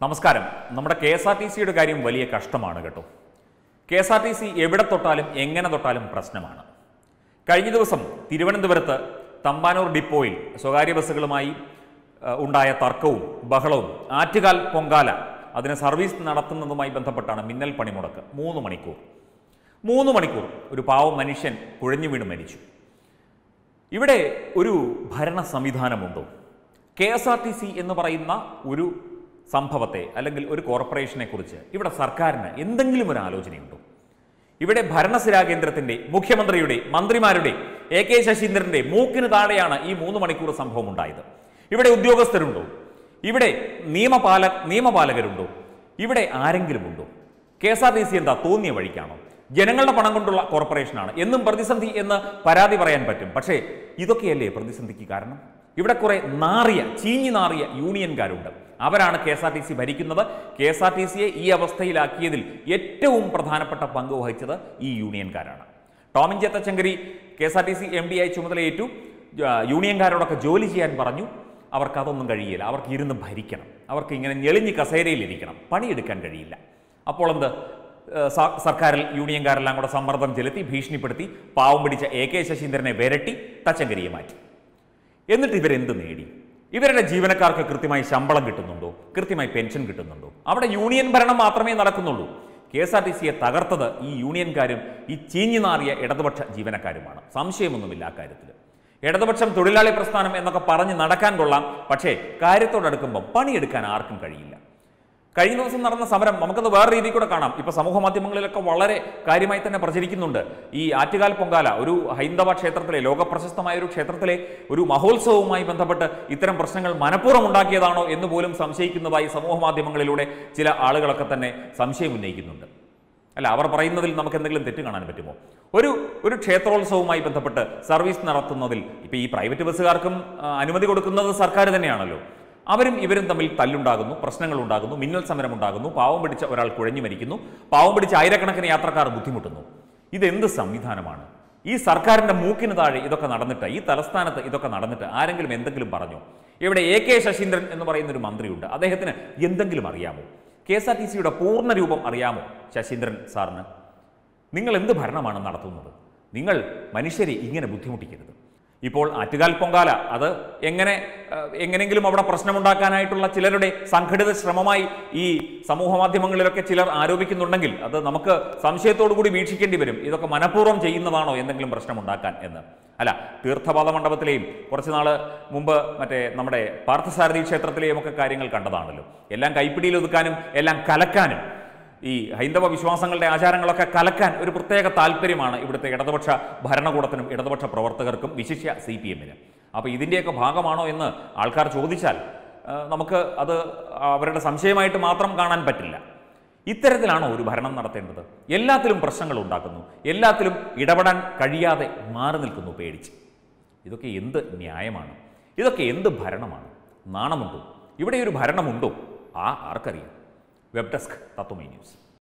നമസ്കാരം. നമ്മുടെ KSRTCയുടെ കാര്യം വലിയ കഷ്ടമാണ് കേട്ടോ. KSRTC എവിടെ തൊട്ടാലും എങ്ങനെ തൊട്ടാലും പ്രശ്നമാണ്. കഴിഞ്ഞ ദിവസം തിരുവനന്തപുരത്ത് തമ്പാനൂർ ഡിപ്പോയിൽ സ്വകാര്യ ബസ്സുകളുമായി ഉണ്ടായ തർക്കവും ബഹളവും ആറ്റുകാൽ പൊങ്കാല അതിന് സർവീസ് നടത്തുന്നതുമായി ബന്ധപ്പെട്ടാണ് മിന്നൽ പണിമുടക്ക്. 3 മണിക്കൂർ ഒരു പാവം മനുഷ്യൻ കുഴഞ്ഞു വീണ് മരിച്ചു. ഇവിടെ ഒരു ഭരണ സംവിധാനമുണ്ടോ? KSRTC എന്ന് പറയുന്ന ഒരു സംഭവത്തെ അല്ലെങ്കിൽ ഒരു കോർപ്പറേഷനെ കുറിച്ച് ഇവിടെ സർക്കാരിന് എന്തെങ്കിലും ഒരു ആലോചനയുണ്ടോ? ഇവിടെ ഭരണസിരാ കേന്ദ്രത്തിന്റെ, മുഖ്യമന്ത്രിയുടെ, മന്ത്രിമാരുടെ, AK ശശീന്ദ്രന്റെ മൂക്കിന് താഴെയാണ് ഈ 3 മണിക്കൂർ സംഭവം ഉണ്ടായത്. ഇവിടെ ഉദ്യോഗസ്ഥരുണ്ടോ? ഇവിടെ നിയമപാലകരുണ്ടോ? ഇവിടെ ആരെങ്കിലും ഉണ്ടോ? KSRTC എന്താ തോന്നിയ വഴിക്കാണോ? ജനങ്ങളുടെ പണം കൊണ്ടുള്ള കോർപ്പറേഷനാണ്, എന്നും പ്രതിസന്ധി എന്ന് പരാതി പറയാൻ പറ്റും. പക്ഷേ ഇതൊക്കെയല്ലേ പ്രതിസന്ധിക്ക് കാരണം? ഇവിടെ കുറെ ചീഞ്ഞു നാറിയ യൂണിയൻകാരുണ്ട്. അവരാണ് KSRTC ഭരിക്കുന്നത്. KSRTCയെ ഈ അവസ്ഥയിലാക്കിയതിൽ ഏറ്റവും പ്രധാനപ്പെട്ട പങ്ക് വഹിച്ചത് ഈ യൂണിയൻകാരാണ്. Tomin J Thachankary KSRTC MD ആയി ചുമതലയേറ്റു. യൂണിയൻകാരോടൊക്കെ ജോലി ചെയ്യാൻ പറഞ്ഞു. അവർക്ക് അതൊന്നും കഴിയില്ല. അവർക്ക് ഇരുന്ന് ഭരിക്കണം. അവർക്ക് ഇങ്ങനെ ഞെളിഞ്ഞ് കസേരയിലിരിക്കണം. പണിയെടുക്കാൻ കഴിയില്ല. അപ്പോൾ എന്ത്? സർക്കാരിൽ യൂണിയൻകാരെല്ലാം കൂടെ സമ്മർദ്ദം ചെലുത്തി ഭീഷണിപ്പെടുത്തി പാവം പിടിച്ച AK ശശീന്ദ്രനെ വിരട്ടി തച്ചങ്കരിയെ മാറ്റി. എന്നിട്ട് ഇവരെന്ത് നേടി? ഇവരുടെ ജീവനക്കാർക്ക് കൃത്യമായി ശമ്പളം കിട്ടുന്നുണ്ടോ? കൃത്യമായി പെൻഷൻ കിട്ടുന്നുണ്ടോ? അവിടെ യൂണിയൻ ഭരണം മാത്രമേ നടക്കുന്നുള്ളൂ. KSRTCയെ തകർത്തത് ഈ യൂണിയൻകാരും ഈ ചീഞ്ഞു നാറിയ ഇടതുപക്ഷ ജീവനക്കാരുമാണ്. സംശയമൊന്നുമില്ല ആ കാര്യത്തിൽ. ഇടതുപക്ഷം തൊഴിലാളി പ്രസ്ഥാനം എന്നൊക്കെ പറഞ്ഞ് നടക്കാൻ കൊള്ളാം. പക്ഷേ കാര്യത്തോടടുക്കുമ്പം പണിയെടുക്കാൻ ആർക്കും കഴിയില്ല. കഴിഞ്ഞ ദിവസം നടന്ന സമരം നമുക്കത് വേറെ രീതിയിൽ കൂടെ കാണാം. ഇപ്പൊ സമൂഹ മാധ്യമങ്ങളിലൊക്കെ വളരെ കാര്യമായി തന്നെ പ്രചരിക്കുന്നുണ്ട്. ഈ ആറ്റുകാൽ പൊങ്കാല, ഒരു ഹൈന്ദവ ക്ഷേത്രത്തിലെ, ലോകപ്രശസ്തമായ ഒരു ക്ഷേത്രത്തിലെ ഒരു മഹോത്സവവുമായി ബന്ധപ്പെട്ട് ഇത്തരം പ്രശ്നങ്ങൾ മനഃപൂർവ്വം ഉണ്ടാക്കിയതാണോ എന്ന് പോലും സംശയിക്കുന്നതായി സമൂഹ മാധ്യമങ്ങളിലൂടെ ചില ആളുകളൊക്കെ തന്നെ സംശയം ഉന്നയിക്കുന്നുണ്ട്. അല്ല, അവർ പറയുന്നതിൽ നമുക്ക് എന്തെങ്കിലും തെറ്റ് കാണാൻ പറ്റുമോ? ഒരു ക്ഷേത്രോത്സവവുമായി ബന്ധപ്പെട്ട് സർവീസ് നടത്തുന്നതിൽ ഇപ്പൊ ഈ പ്രൈവറ്റ് ബസ്സുകാർക്കും അനുമതി കൊടുക്കുന്നത് സർക്കാർ തന്നെയാണല്ലോ. അവരും ഇവരും തമ്മിൽ തല്ലുണ്ടാകുന്നു, പ്രശ്നങ്ങൾ ഉണ്ടാകുന്നു, മിന്നൽ സമരം ഉണ്ടാകുന്നു, പാവം പിടിച്ച ഒരാൾ കുഴഞ്ഞു മരിക്കുന്നു, പാവം പിടിച്ച ആയിരക്കണക്കിന് യാത്രക്കാർ ബുദ്ധിമുട്ടുന്നു. ഇതെന്ത് സംവിധാനമാണ്? ഈ സർക്കാരിന്റെ മൂക്കിന് താഴെ ഇതൊക്കെ നടന്നിട്ട്, ഈ തലസ്ഥാനത്ത് ഇതൊക്കെ നടന്നിട്ട് ആരെങ്കിലും എന്തെങ്കിലും പറഞ്ഞോ? ഇവിടെ AK ശശീന്ദ്രൻ എന്ന് പറയുന്ന ഒരു മന്ത്രിയുണ്ട്. അദ്ദേഹത്തിന് എന്തെങ്കിലും അറിയാമോ? KSRTCയുടെ പൂർണ്ണ രൂപം അറിയാമോ ശശീന്ദ്രൻ സാറിന്? നിങ്ങൾ എന്ത് ഭരണമാണ് നടത്തുന്നത്? നിങ്ങൾ മനുഷ്യരെ ഇങ്ങനെ ബുദ്ധിമുട്ടിക്കരുത്. ഇപ്പോൾ ആറ്റുകാൽ പൊങ്കാല അത് എങ്ങനെയെങ്കിലും അവിടെ പ്രശ്നമുണ്ടാക്കാനായിട്ടുള്ള ചിലരുടെ സംഘടിത ശ്രമമായി ഈ സമൂഹ മാധ്യമങ്ങളിലൊക്കെ ചിലർ ആരോപിക്കുന്നുണ്ടെങ്കിൽ അത് നമുക്ക് സംശയത്തോടു കൂടി വീക്ഷിക്കേണ്ടി വരും. ഇതൊക്കെ മനഃപൂർവ്വം ചെയ്യുന്നതാണോ എന്തെങ്കിലും പ്രശ്നമുണ്ടാക്കാൻ എന്ന്? അല്ല, തീർത്ഥപാദ മണ്ഡപത്തിലെയും കുറച്ച് നാൾ മുമ്പ് നമ്മുടെ പാർത്ഥസാരഥി ക്ഷേത്രത്തിലെയും ഒക്കെ കാര്യങ്ങൾ കണ്ടതാണല്ലോ. എല്ലാം കൈപ്പിടിയിൽ ഒതുക്കാനും എല്ലാം കലക്കാനും, ഈ ഹൈന്ദവ വിശ്വാസങ്ങളുടെ ആചാരങ്ങളൊക്കെ കലക്കാൻ ഒരു പ്രത്യേക താല്പര്യമാണ് ഇവിടുത്തെ ഇടതുപക്ഷ ഭരണകൂടത്തിനും ഇടതുപക്ഷ പ്രവർത്തകർക്കും, വിശിഷ്യ CPM-നും. അപ്പോൾ ഇതിൻ്റെയൊക്കെ ഭാഗമാണോ എന്ന് ആൾക്കാർ ചോദിച്ചാൽ നമുക്ക് അത് അവരുടെ സംശയമായിട്ട് മാത്രം കാണാൻ പറ്റില്ല. ഇത്തരത്തിലാണോ ഒരു ഭരണം നടത്തേണ്ടത്? എല്ലാത്തിലും പ്രശ്നങ്ങൾ ഉണ്ടാക്കുന്നു, എല്ലാത്തിലും ഇടപെടാൻ കഴിയാതെ മാറി നിൽക്കുന്നു പേടിച്ച്. ഇതൊക്കെ എന്ത് ന്യായമാണ്? ഇതൊക്കെ എന്ത് ഭരണമാണ്? നാണമുണ്ടോ? ഇവിടെ ഒരു ഭരണമുണ്ടോ? ആർക്കറിയാം? Web desk Tatwamayi news.